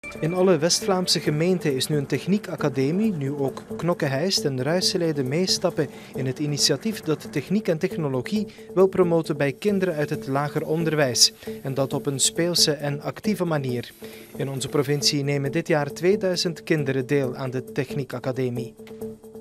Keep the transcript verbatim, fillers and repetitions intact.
In alle West-Vlaamse gemeenten is nu een techniekacademie, nu ook Knokke-Heist en Ruiselede meestappen in het initiatief dat techniek en technologie wil promoten bij kinderen uit het lager onderwijs. En dat op een speelse en actieve manier. In onze provincie nemen dit jaar tweeduizend kinderen deel aan de techniekacademie.